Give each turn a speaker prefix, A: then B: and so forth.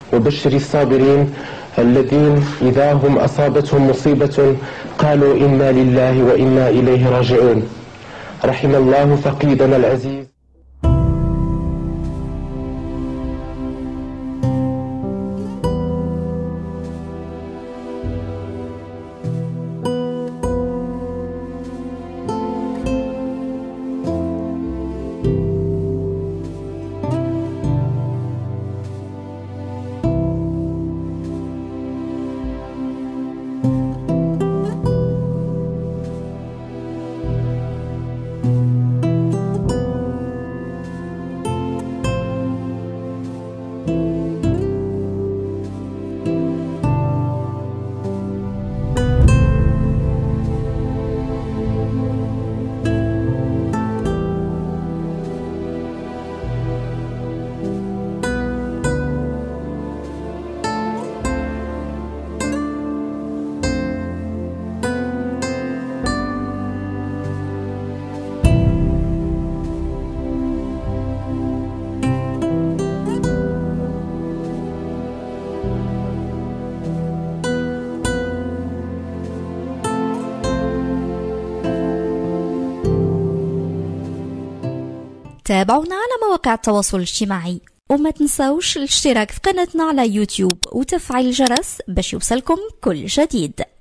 A: وبشر الصابرين الذين إذا هم أصابتهم مصيبة قالوا إنا لله وإنا إليه راجعون. رحم الله فقيدنا العزيز.
B: تابعونا على مواقع التواصل الاجتماعي، وما تنسوش الاشتراك في قناتنا على يوتيوب وتفعيل الجرس باش يوصلكم كل جديد.